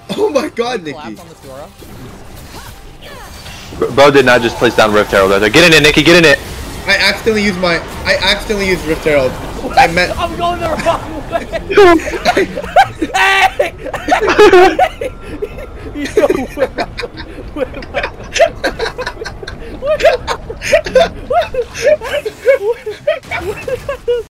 Oh my god, Nikki. On the Fiora? Bro did not just place down Rift Herald right there. Get in it, Nikki, get in it! I accidentally used Rift Herald. I meant... I'm going the wrong way! Hey!